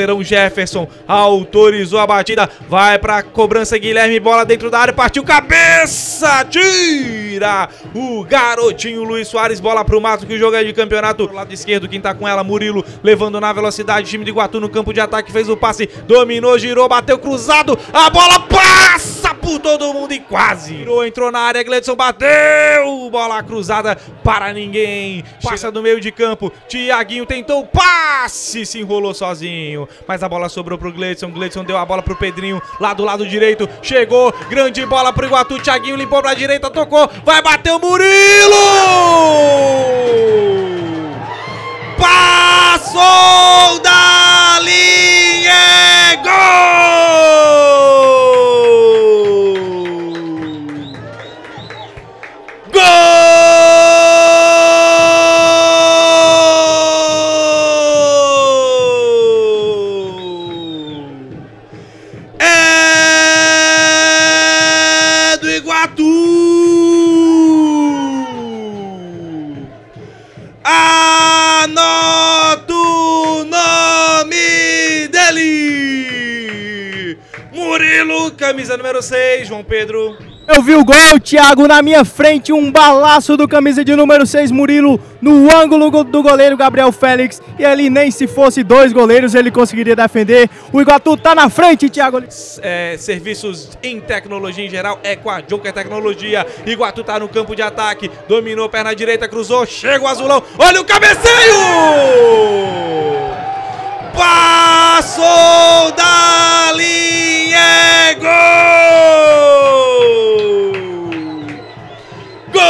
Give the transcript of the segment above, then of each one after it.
goleirão Jefferson autorizou a batida, vai pra cobrança Guilherme, bola dentro da área, partiu cabeça, tira o garotinho Luiz Soares, bola pro mato que o jogo é de campeonato. Do lado esquerdo, quem tá com ela, Murilo, levando na velocidade, time de Iguatu no campo de ataque, fez o passe, dominou, girou, bateu cruzado, a bola passa por todo mundo e quase virou, entrou na área, Gleidson bateu, bola cruzada para ninguém, passa do meio de campo, Thiaguinho tentou o passe, se enrolou sozinho, mas a bola sobrou pro Gleidson, Gleidson deu a bola pro Pedrinho, lá do lado direito, chegou, grande bola pro Iguatu, Thiaguinho limpou pra direita, tocou, vai bater o Murilo! Passou da linha, é gol! Gol! É do Iguatu! Anota o nome dele! Murilo, camisa número 6, João Pedro. Eu vi o gol, Thiago, na minha frente, um balaço do camisa de número 6, Murilo, no ângulo do goleiro Gabriel Félix, e ali nem se fosse dois goleiros ele conseguiria defender. O Iguatu tá na frente, Thiago. Serviços em tecnologia em geral é com a Joker Tecnologia. Iguatu tá no campo de ataque, dominou, perna direita, cruzou, chega o azulão, olha o cabeceio! Passou da linha, é gol! Gol!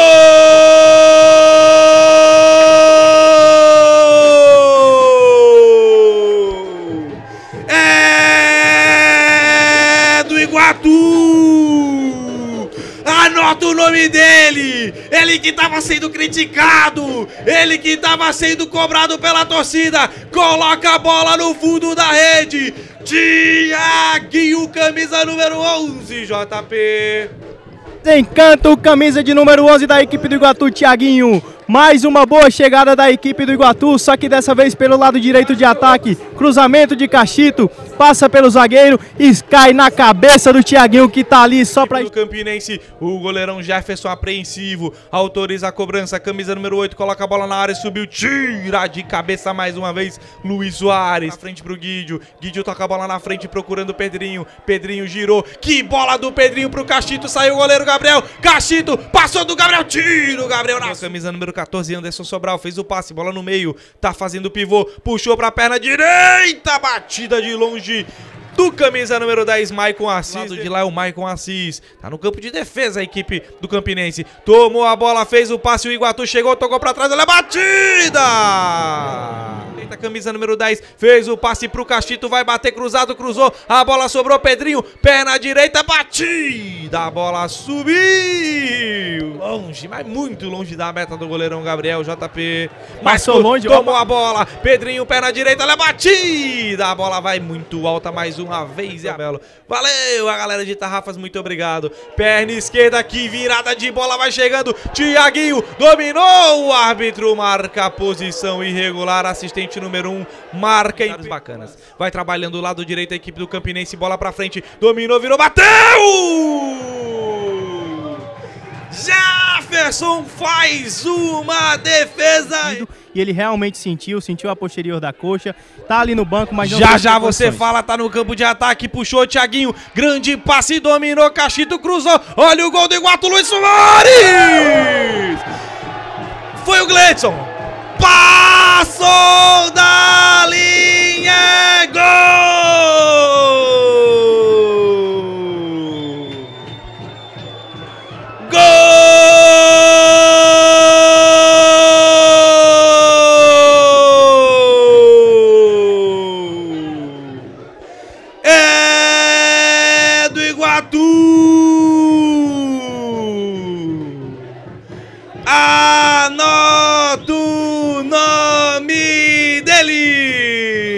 É do Iguatu! Anota o nome dele! Ele que estava sendo criticado, ele que estava sendo cobrado pela torcida, coloca a bola no fundo da rede. Thiaguinho, camisa número 11, JP. Encanto, camisa de número 11 da equipe do Iguatu, Thiaguinho. Mais uma boa chegada da equipe do Iguatu, só que dessa vez pelo lado direito de ataque. Cruzamento de Cachito, passa pelo zagueiro e cai na cabeça do Thiaguinho que tá ali só pra... O Campinense, o goleirão Jefferson apreensivo, autoriza a cobrança, camisa número 8, coloca a bola na área, subiu, tira de cabeça mais uma vez, Luiz Soares. Na frente pro Guidio, Guidio toca a bola na frente procurando o Pedrinho, Pedrinho girou, que bola do Pedrinho pro Cachito, saiu o goleiro Gabriel, Cachito, passou do Gabriel, tira o Gabriel na camisa número 14, Anderson Sobral, fez o passe, bola no meio, tá fazendo o pivô, puxou pra perna direita, batida de longe do camisa número 10, Maicon Assis. Lado de lá é o Maicon Assis, tá no campo de defesa a equipe do Campinense, tomou a bola, fez o passe, o Iguatu chegou, tocou pra trás, olha a batida! A camisa número 10 fez o passe pro Cachito, vai bater cruzado, cruzou, a bola sobrou, Pedrinho, perna direita, batida, a bola subiu, longe, mas muito longe da meta do goleirão Gabriel, JP, mas longe, tomou a bola, Pedrinho, perna direita, olha a batida, a bola vai muito alta mais uma vez, Isabelo. Valeu a galera de Tarrafas, muito obrigado. Perna esquerda, que virada de bola, vai chegando, Thiaguinho, dominou, o árbitro marca a posição irregular, assistente número 1, marca em bacanas. Vai trabalhando do lado direito a equipe do Campinense, bola pra frente, dominou, virou, bateu! Jefferson faz uma defesa. E ele realmente sentiu a posterior da coxa, tá ali no banco, mas não... Já você fala, tá no campo de ataque, puxou o Thiaguinho, grande passe, dominou, Cachito, cruzou, olha o gol do Iguatu, Luiz Soares! Foi o Gleidson, passou da linha, gol! Gol! É do Iguatu! Anota o nome dele!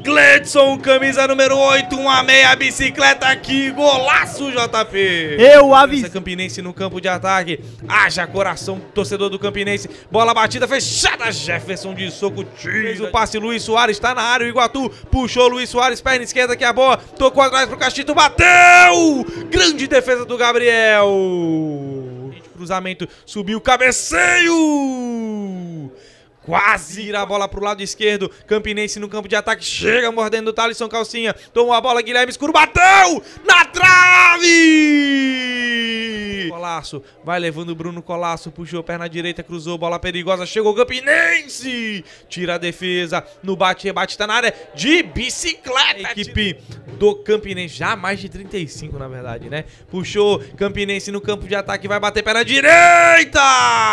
Gledson, camisa número 8, uma meia bicicleta aqui, golaço, JP. Eu aviso. Campinense no campo de ataque, haja coração, torcedor do Campinense, bola batida, fechada, Jefferson de soco, fez o passe, Luiz Soares tá na área, o Iguatu puxou Luiz Soares, perna esquerda que é a boa, tocou atrás pro Cachito, bateu! Grande defesa do Gabriel. Cruzamento, subiu, cabeceio! Quase ir a bola pro lado esquerdo. Campinense no campo de ataque. Chega mordendo o Thalisson Calcinha. Tomou a bola, Guilherme Escuro. Bateu! Na trave! Colasso. Vai levando o Bruno Colasso. Puxou perna direita. Cruzou. Bola perigosa. Chegou o Campinense. Tira a defesa. No bate-rebate. Tá na área de bicicleta. Equipe do Campinense. Já mais de 35, na verdade, né? Puxou. Campinense no campo de ataque. Vai bater perna direita!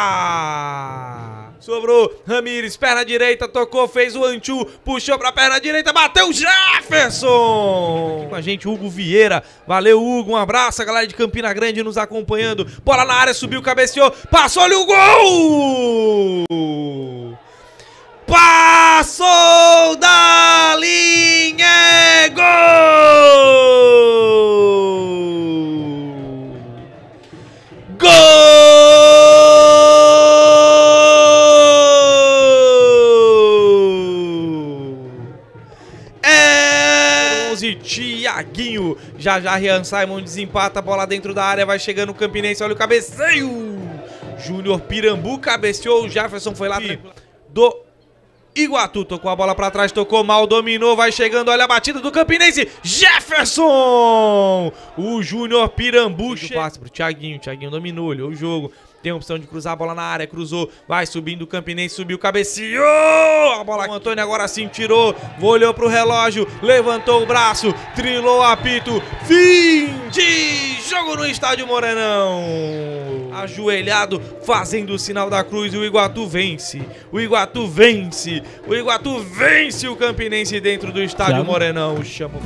Sobrou, Ramires, perna direita, tocou, fez o Anchu, puxou pra perna direita, bateu Jefferson! Com a gente, Hugo Vieira, valeu Hugo, um abraço, a galera de Campina Grande nos acompanhando, bola na área, subiu, cabeceou, passou-lhe o gol! Passou da linha, é gol! Gol! Tiaguinho, já Rian Simon desempata a bola dentro da área, vai chegando o Campinense, olha o cabeceio, Júnior Pirambu cabeceou, o Jefferson foi lá do Iguatu, tocou a bola pra trás, tocou mal, dominou, vai chegando, olha a batida do Campinense, Jefferson, o Júnior Pirambu passe pro Tiaguinho dominou, olhou o jogo, tem a opção de cruzar a bola na área, cruzou, vai subindo o Campinense, subiu, cabeceou, a bola com o Antônio agora sim tirou, olhou pro relógio, levantou o braço, trilou o apito, fim de jogo no estádio Morenão. Ajoelhado, fazendo o sinal da cruz, o Iguatu vence, o Iguatu vence o Campinense dentro do estádio Morenão. Chamou.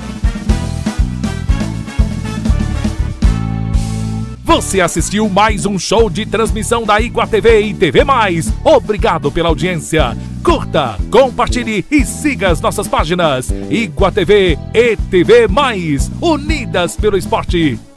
Você assistiu mais um show de transmissão da Iguatv e TV+. Obrigado pela audiência. Curta, compartilhe e siga as nossas páginas. Iguatv e TV+, unidas pelo esporte.